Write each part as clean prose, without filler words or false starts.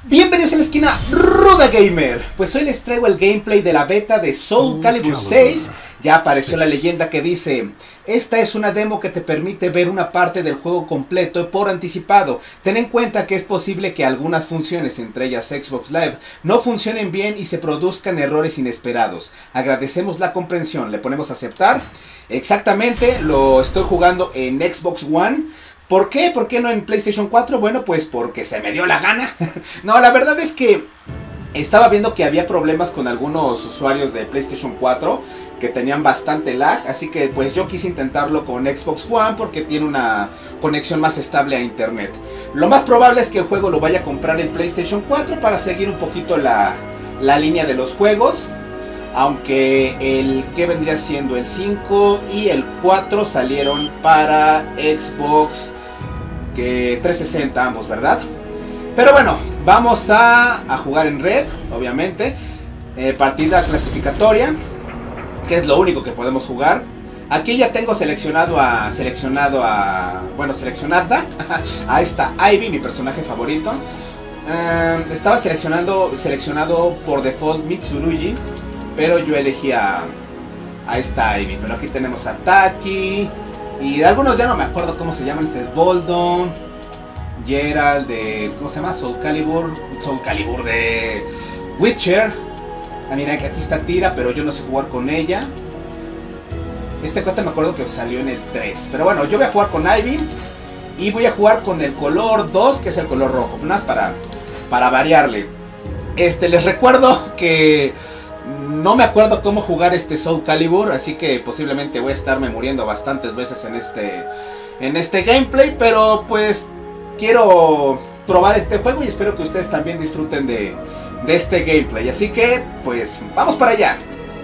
Bienvenidos a la esquina Ruda Gamer. Pues hoy les traigo el gameplay de la beta de Soul Calibur 6. Ya apareció la leyenda que dice: esta es una demo que te permite ver una parte del juego completo por anticipado. Ten en cuenta que es posible que algunas funciones, entre ellas Xbox Live, no funcionen bien y se produzcan errores inesperados. Agradecemos la comprensión. Le ponemos a aceptar. Exactamente, lo estoy jugando en Xbox One. ¿Por qué? ¿Por qué no en PlayStation 4? Bueno, pues porque se me dio la gana. No, la verdad es que estaba viendo que había problemas con algunos usuarios de PlayStation 4 que tenían bastante lag, así que pues yo quise intentarlo con Xbox One porque tiene una conexión más estable a internet. Lo más probable es que el juego lo vaya a comprar en PlayStation 4 para seguir un poquito la línea de los juegos. Aunque el que vendría siendo el 5 y el 4 salieron para Xbox 360 ambos, ¿verdad? Pero bueno, vamos a jugar en red, obviamente. Partida clasificatoria, que es lo único que podemos jugar. Aquí ya tengo seleccionada a esta Ivy, mi personaje favorito. Estaba seleccionado por default Mitsurugi, pero yo elegí a esta Ivy. Pero aquí tenemos a Taki. Y de algunos ya no me acuerdo cómo se llaman. Este es Boldon, Gerald de... ¿cómo se llama? Soul Calibur de Witcher. Ah, mira que aquí está Tira, pero yo no sé jugar con ella. Este cuate me acuerdo que salió en el 3. Pero bueno, yo voy a jugar con Ivy. Y voy a jugar con el color 2, que es el color rojo. Nada más para variarle. Les recuerdo que no me acuerdo cómo jugar este Soul Calibur, así que posiblemente voy a estarme muriendo bastantes veces en este gameplay, pero pues quiero probar este juego y espero que ustedes también disfruten de este gameplay, así que pues vamos para allá.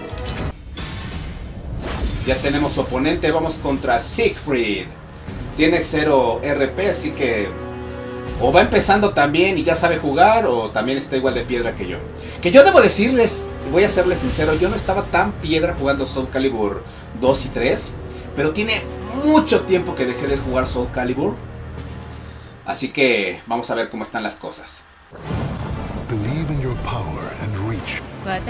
Ya tenemos su oponente, vamos contra Siegfried. Tiene 0 RP, así que o va empezando también y ya sabe jugar, o también está igual de piedra que yo. Que yo debo decirles, voy a serles sincero, yo no estaba tan piedra jugando Soul Calibur 2 y 3, pero tiene mucho tiempo que dejé de jugar Soul Calibur. Así que vamos a ver cómo están las cosas. Believe in your power and reach.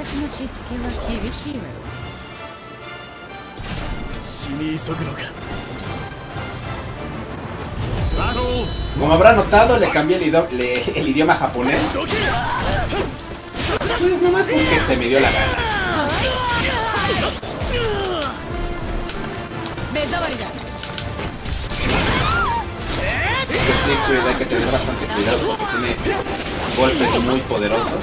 Como habrán notado, le cambié el idioma japonés. Pues nomás porque se me dio la gana. Sí, hay que tener bastante cuidado porque tiene golpes muy poderosos.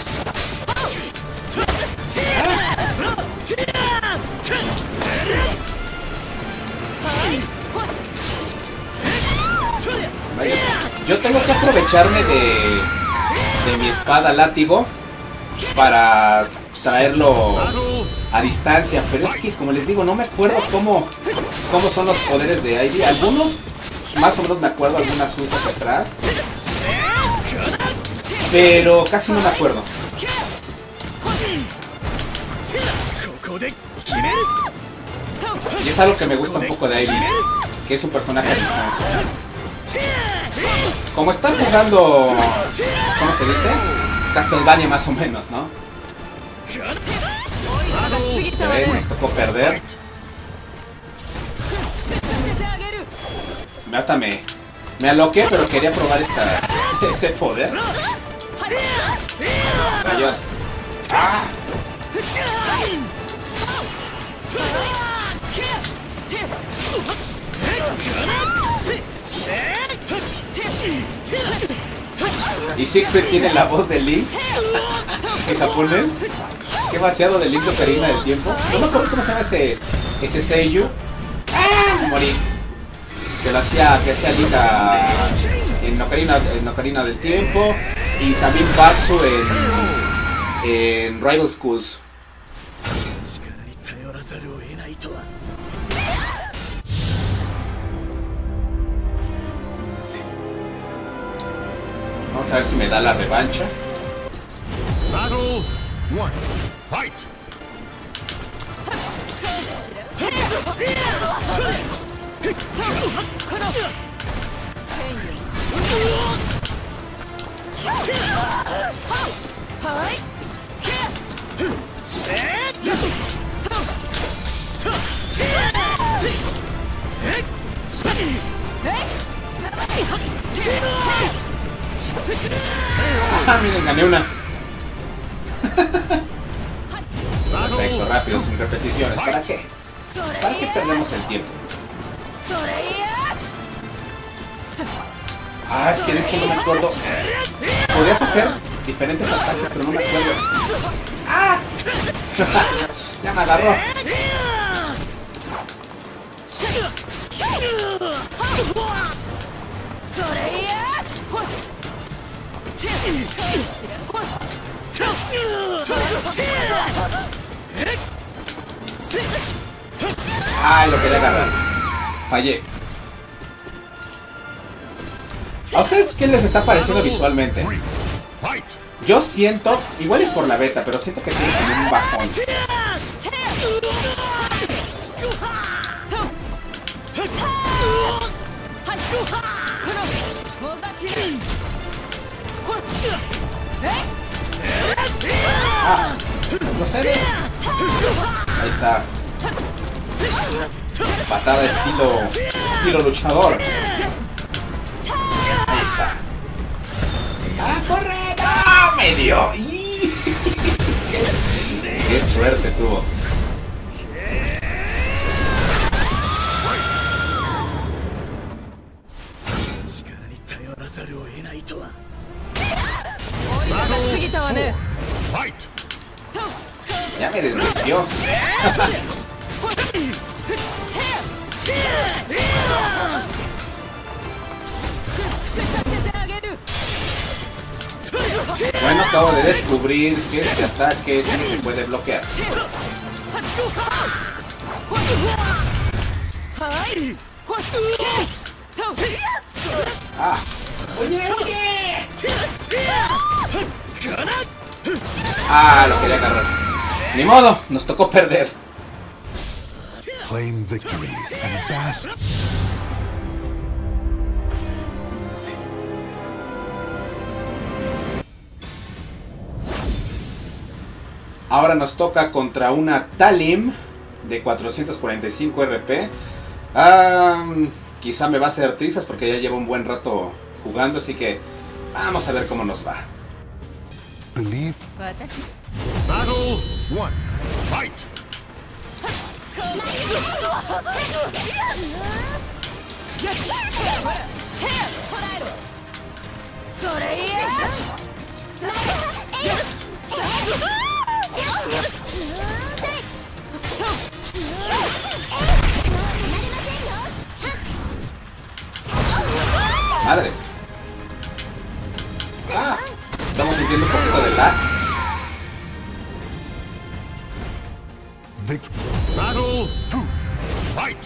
Vaya, yo tengo que aprovecharme de mi espada látigo para traerlo a distancia, pero es que como les digo, no me acuerdo cómo son los poderes de Ivy. Algunos más o menos me acuerdo, algunas usas atrás, pero casi no me acuerdo. Y es algo que me gusta un poco de Ivy, que es un personaje a distancia. Como están jugando, ¿cómo se dice? Castlevania más o menos, ¿no? Nos tocó perder. Me aloqué, pero quería probar ese poder. Rayos. ¡Ah! Y Siegfried tiene la voz de Link en japonés. Qué vaciado de Link de Ocarina del Tiempo. No me acuerdo cómo se llama ese seiyuu. ¡Ah! Me morí. Que hacía Link en Ocarina del Tiempo. Y también Batsu en Rival Schools. Vamos a ver si me da la revancha. Miren, gané una. Perfecto, rápido, sin repeticiones. ¿Para qué? ¿Para qué perdemos el tiempo? Ah, es que de esto no me acuerdo. Podrías hacer diferentes ataques, pero no me acuerdo. ¡Ah! Ya me agarró. Ay, lo quería agarrar. Fallé. ¿A ustedes qué les está pareciendo visualmente? Yo siento, igual es por la beta, pero siento que tiene como un bajón. Ah, procede. Ahí está. Patada estilo luchador. Ahí está. ¡Ah, corre! ¡No! ¡Me dio! ¡Qué suerte tuvo! Ya me desvistió. Bueno, acabo de descubrir que este ataque sí se puede bloquear. ¡Ah! ¡Oye, oye! ¡Ah! Lo quería agarrar. Ni modo, nos tocó perder. Claim victory and bask. Ahora nos toca contra una Talim de 445 RP. Quizá me va a hacer trizas porque ya llevo un buen rato jugando, así que vamos a ver cómo nos va. Believe. Battle 1. Fight. Madres. Ah, estamos sintiendo un poquito de lag. Battle 2. Fight.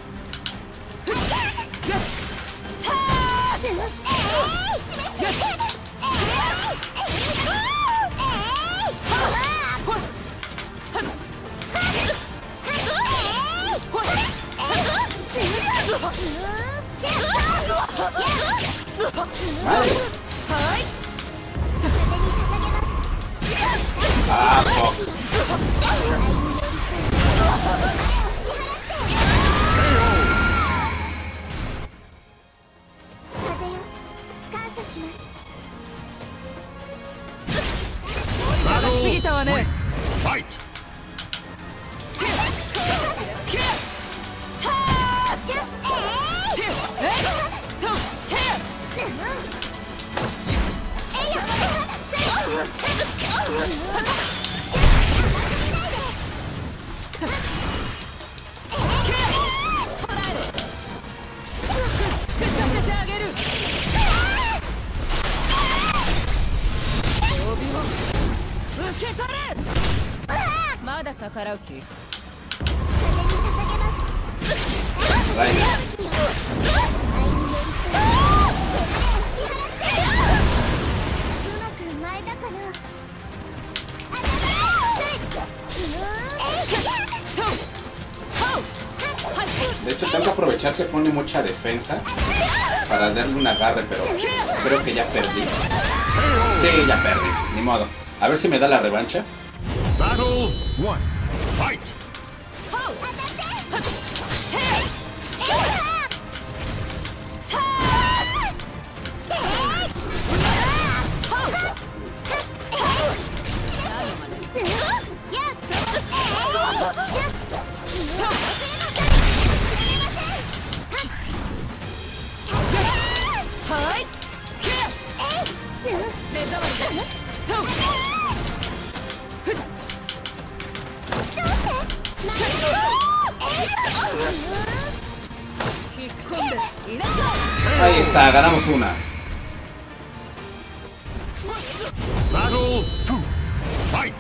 Madres. Ah, fuck. Fight. De hecho tengo que aprovechar que pone mucha defensa para darle un agarre, pero creo que ya perdí. Sí, ya perdí, ni modo. A ver si me da la revancha. Battle 1. Fight. Ahí está, ganamos una. Battle 2. Fight!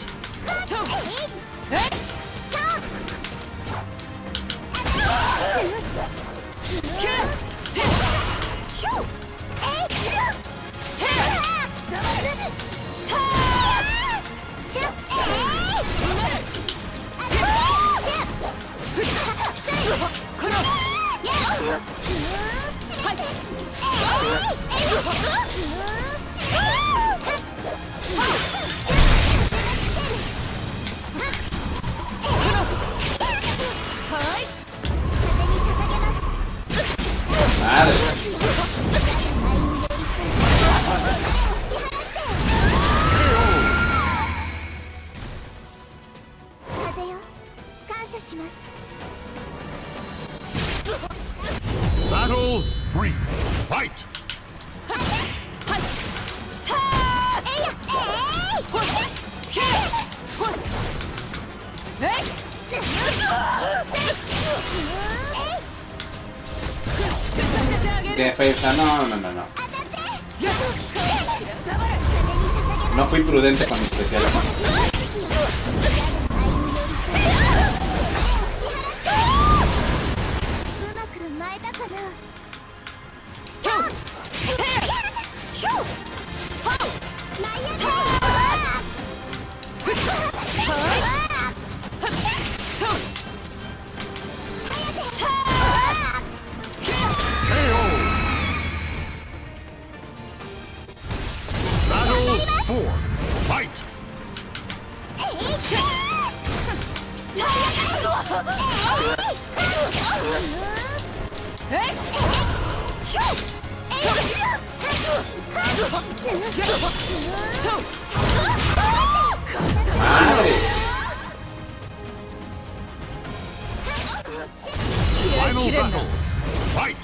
Madre. Battle 3. Fight! Defensa, no. No fui prudente con mi especial. Battle 4. Fight! Madre. Final battle. Fight!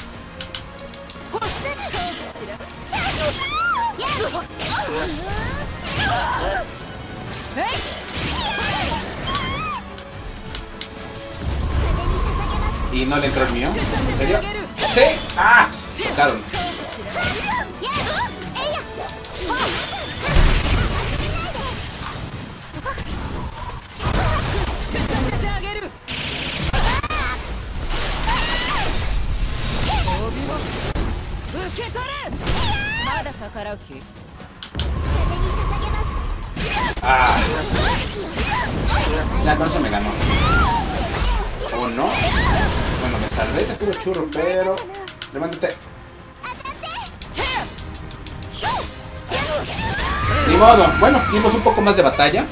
¿Y no le entró el mío? ¿En serio? ¡Sí! ¡Ah! Chocaron. Ah. Ya con eso me ganó. ¿O no? Bueno, me salvé de puro churro, pero... Levántate. Ni modo. Bueno, dimos un poco más de batalla.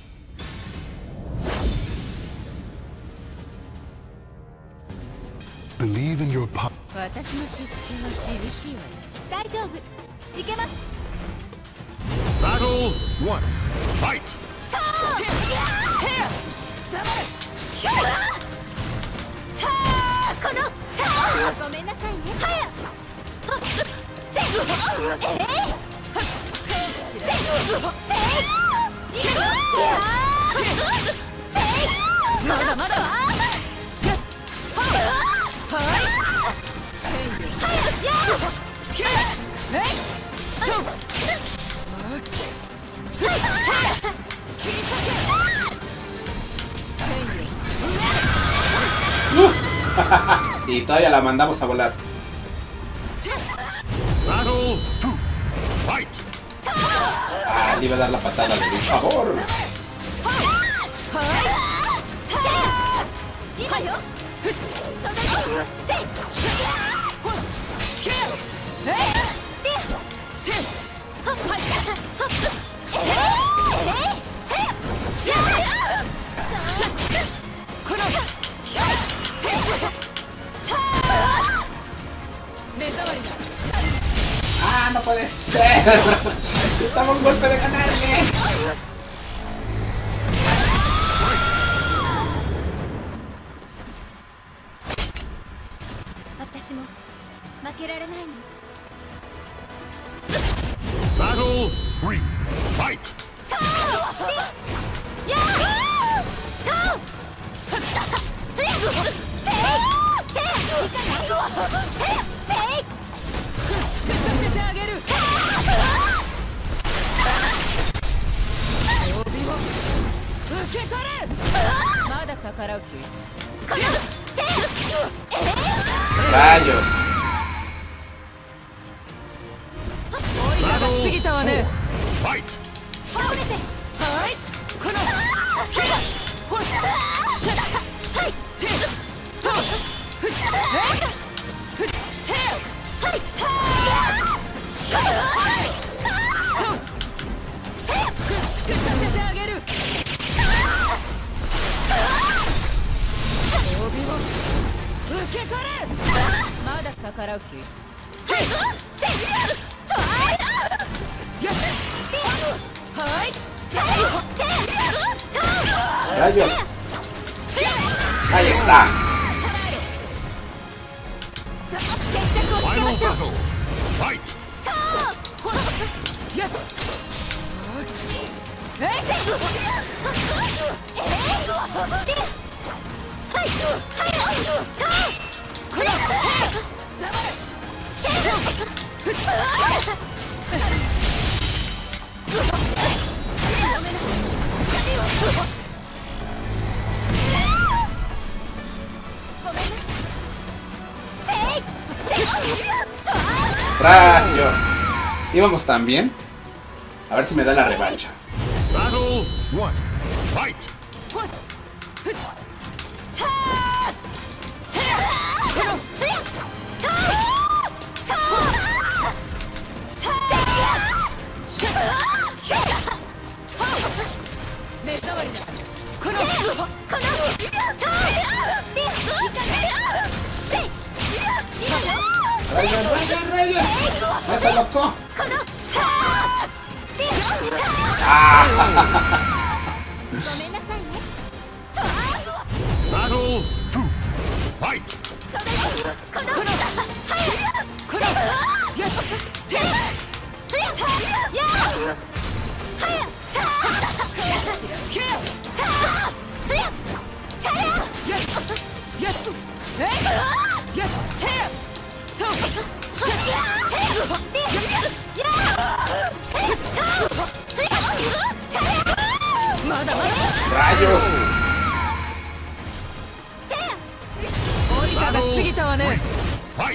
Believe in your power. Battle 1. Fight! Y todavía la mandamos a volar. Battle 2. Fight! Ah, le iba a dar la patada de por favor. Ah, no puede ser. Estamos a un golpe de ganarle. Battle 3. Fight! Rayos. Fight! Rayos. Ahí está. Final battle! Fight! Rayos. Íbamos tan bien. A ver si me da la revancha. Battle 1. Fight! Rayos. Me se loco. Battle 2. Fight! Rayos. Battle 3. Fight!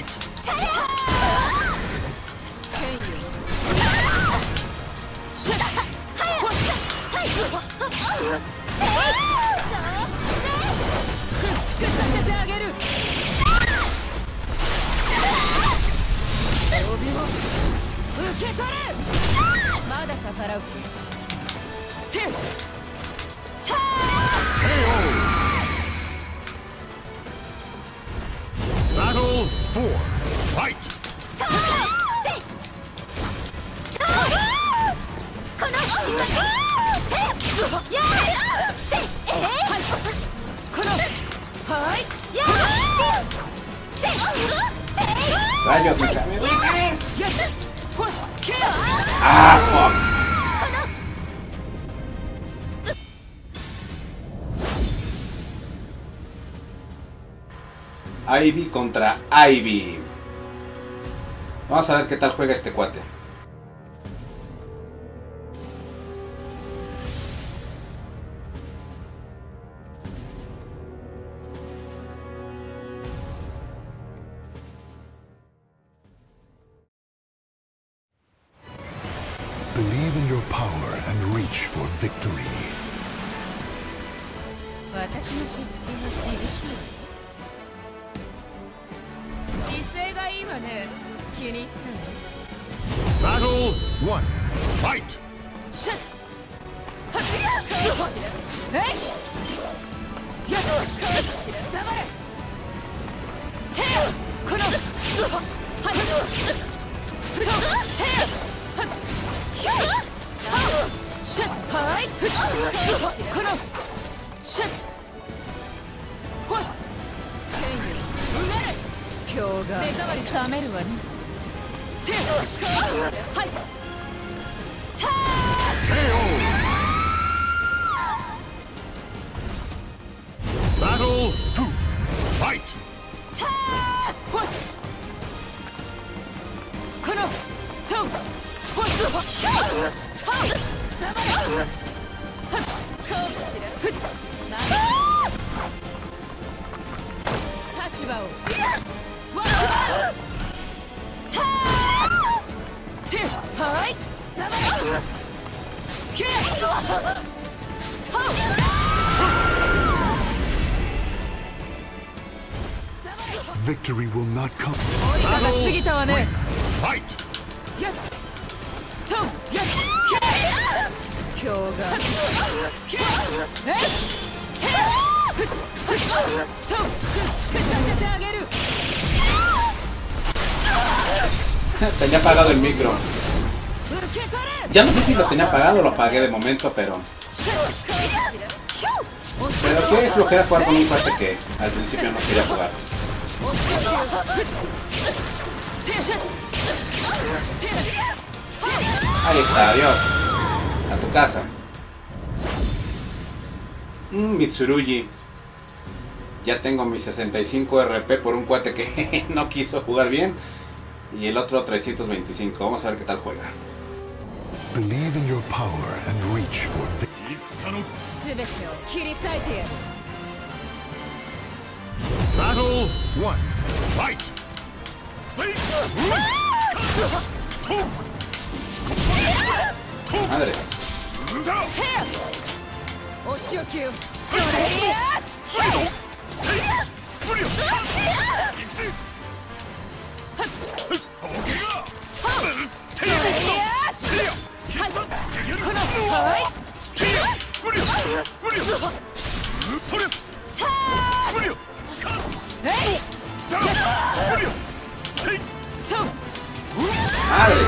Battle 4. Fight! Rayos, me cae. Ah, fuck. Ivy contra Ivy. Vamos a ver qué tal juega este cuate. Believe in your power and reach for victory. Battle 1. Fight! Battle 2. Fight! Victory will not come. Fight! Tenía apagado el micro. Ya no sé si lo tenía apagado o lo apagué de momento, pero qué flojera jugar con un cuate que al principio no quería jugar. Ahí está, adiós. A tu casa. Mitsurugi. Ya tengo mi 65 RP por un cuate que no quiso jugar bien. Y el otro 325. Vamos a ver qué tal juega. Believe in your power and reach for victory. Battle 1. Fight! Madre. Madre.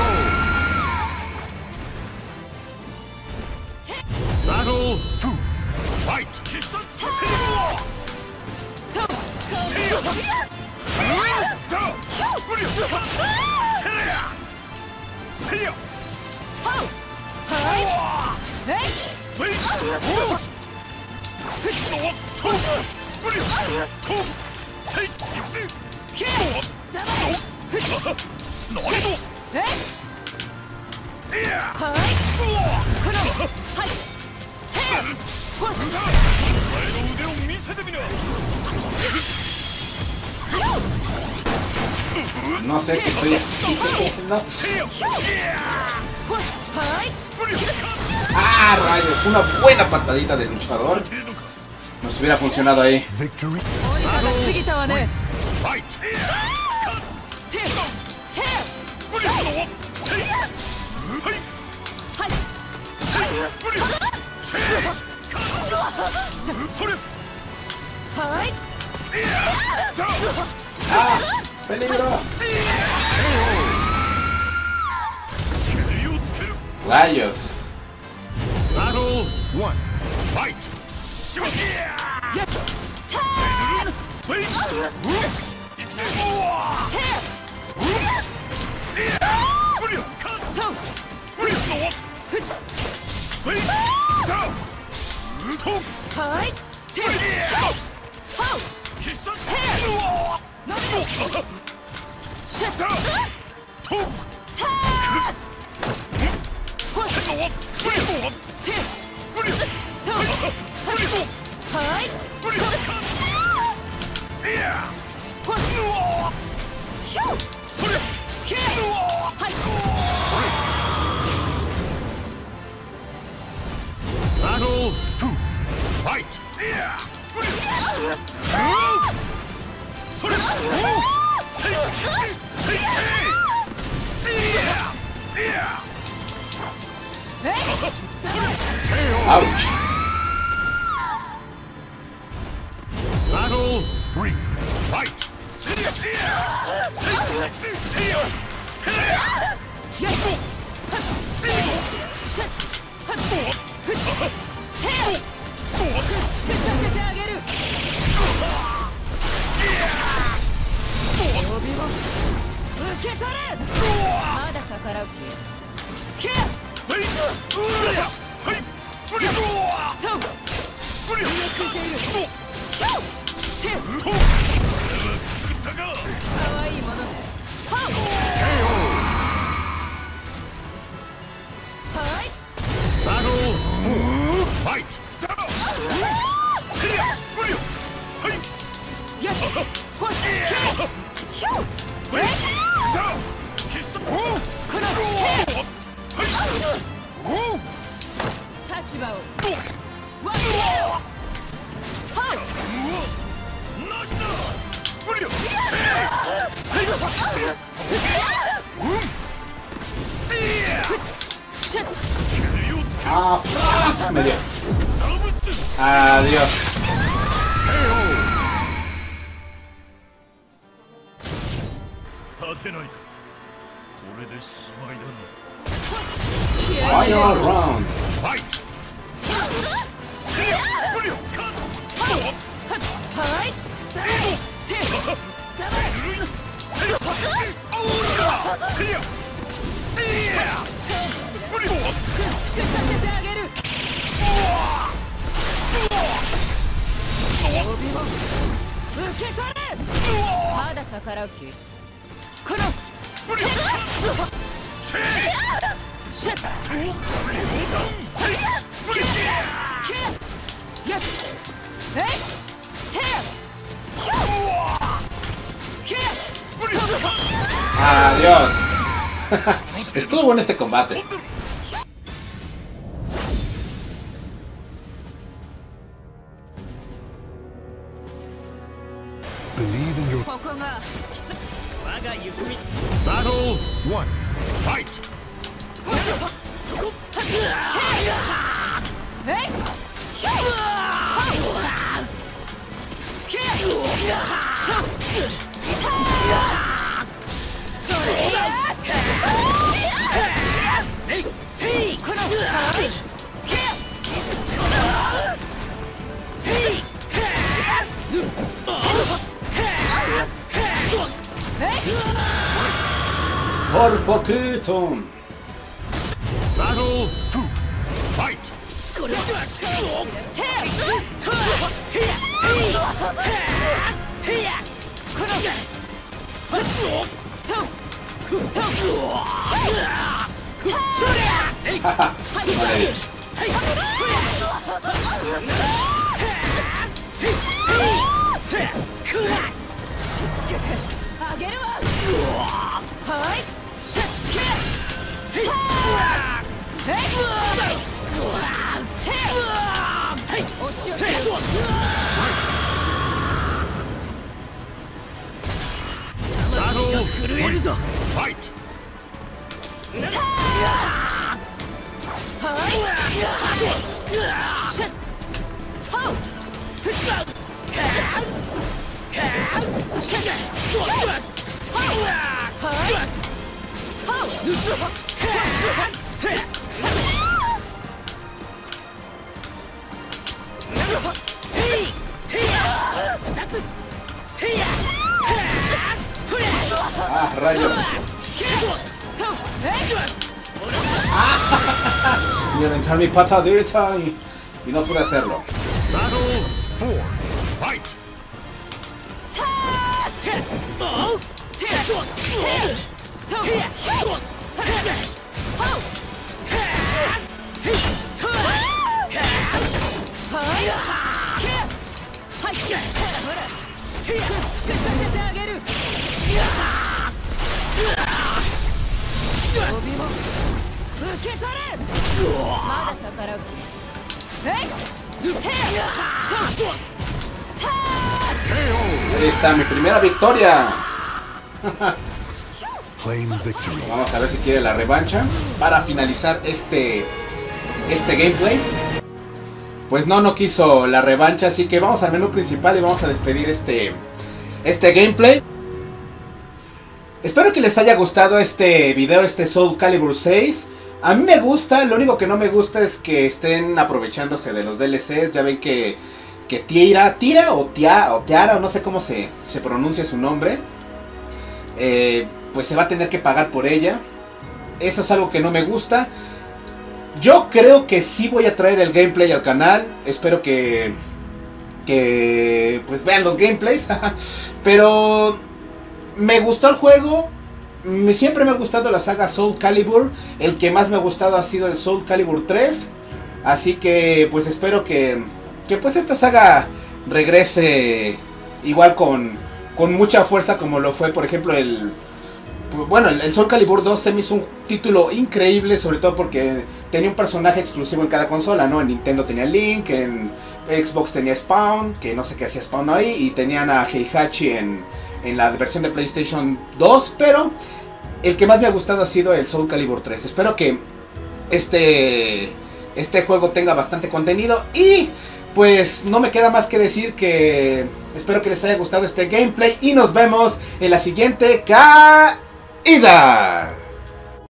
Battle 2. Fight! No sé qué estoy haciendo. ¡Ah, rayos! Una buena patadita del luchador. Nos hubiera funcionado ahí. Victory. Fight! ¡Ah! ¡Peligro! ¡Rayos! Battle 1. Fight! Battle 2. Fight! ¡Auch! Battle 3. Fight! Battle 4. Fight! Ah, me dio. Adiós. 立てないか。これでしまいだな。 Final round. Fight! Adiós. Estuvo bueno este combate. Believe in your Battle 1. Fight! Por poquito. Battle 2. Fight! Battle 3. Fight! Ah, rayos. Y aventar mi patadita y no pude hacerlo. Battle 4. Fight! Ahí está mi primera victoria. claim victory. Vamos a ver si quiere la revancha para finalizar este gameplay. Pues no quiso la revancha, así que vamos al menú principal y vamos a despedir este gameplay. Espero que les haya gustado este video, este Soul Calibur 6. A mí me gusta, lo único que no me gusta es que estén aprovechándose de los DLCs. Ya ven que Tira o Tiara, o no sé cómo se pronuncia su nombre, pues se va a tener que pagar por ella. Eso es algo que no me gusta. Yo creo que sí voy a traer el gameplay al canal. Espero que pues vean los gameplays. Pero me gustó el juego. Siempre me ha gustado la saga Soul Calibur. El que más me ha gustado ha sido el Soul Calibur 3. Así que pues espero que pues esta saga regrese igual con mucha fuerza como lo fue, por ejemplo, el Soul Calibur 2. Se me hizo un título increíble, sobre todo porque tenía un personaje exclusivo en cada consola, ¿no? En Nintendo tenía Link, en Xbox tenía Spawn, que no sé qué hacía Spawn ahí, y tenían a Heihachi en la versión de PlayStation 2, pero el que más me ha gustado ha sido el Soul Calibur 3. Espero que este juego tenga bastante contenido y pues no me queda más que decir que espero que les haya gustado este gameplay y nos vemos en la siguiente caída.